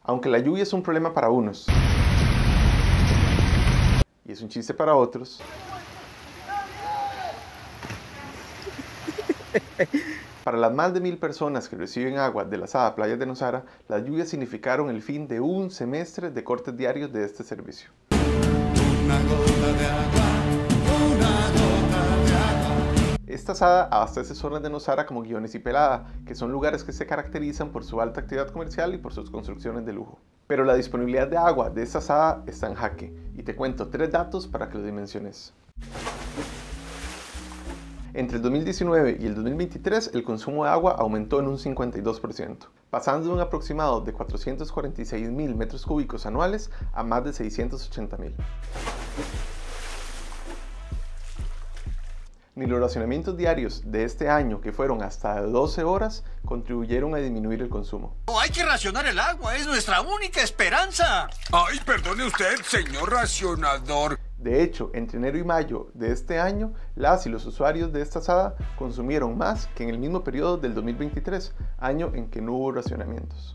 Aunque la lluvia es un problema para unos y es un chiste para otros, para las más de 1000 personas que reciben agua de la Sada Playas de Nosara, las lluvias significaron el fin de un semestre de cortes diarios de este servicio. Esta Sada abastece zonas de Nosara como Guiones y Pelada, que son lugares que se caracterizan por su alta actividad comercial y por sus construcciones de lujo. Pero la disponibilidad de agua de esta Sada está en jaque, y te cuento 3 datos para que lo dimensiones. Entre el 2019 y el 2023, el consumo de agua aumentó en un 52%, pasando de un aproximado de 446.000 metros cúbicos anuales a más de 680.000. Ni los racionamientos diarios de este año, que fueron hasta de 12 horas, contribuyeron a disminuir el consumo. ¡Oh, hay que racionar el agua! ¡Es nuestra única esperanza! ¡Ay, perdone usted, señor racionador! De hecho, entre enero y mayo de este año, las y los usuarios de esta Sada consumieron más que en el mismo periodo del 2023, año en que no hubo racionamientos.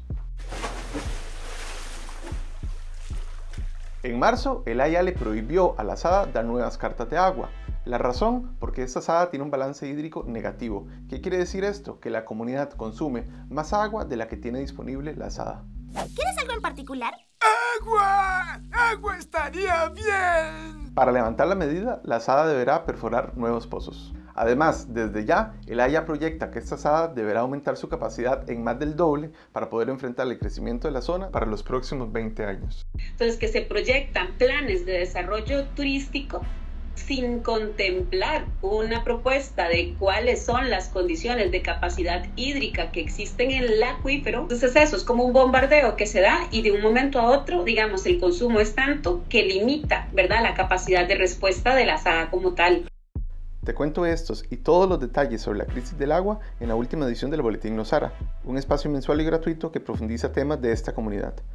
En marzo, el AIA le prohibió a la Sada dar nuevas cartas de agua. La razón, porque esta Sada tiene un balance hídrico negativo. ¿Qué quiere decir esto? Que la comunidad consume más agua de la que tiene disponible la Sada. ¿Quieres algo en particular? ¡Agua! ¡Agua estaría bien! Para levantar la medida, la Sada deberá perforar nuevos pozos. Además, desde ya, el AIA proyecta que esta Sada deberá aumentar su capacidad en más del doble para poder enfrentar el crecimiento de la zona para los próximos 20 años. Entonces, que se proyectan planes de desarrollo turístico sin contemplar una propuesta de cuáles son las condiciones de capacidad hídrica que existen en el acuífero. Entonces eso es como un bombardeo que se da y de un momento a otro, digamos, el consumo es tanto que limita, ¿verdad?, la capacidad de respuesta de la Sada como tal. Te cuento estos y todos los detalles sobre la crisis del agua en la última edición del Boletín Nosara, un espacio mensual y gratuito que profundiza temas de esta comunidad.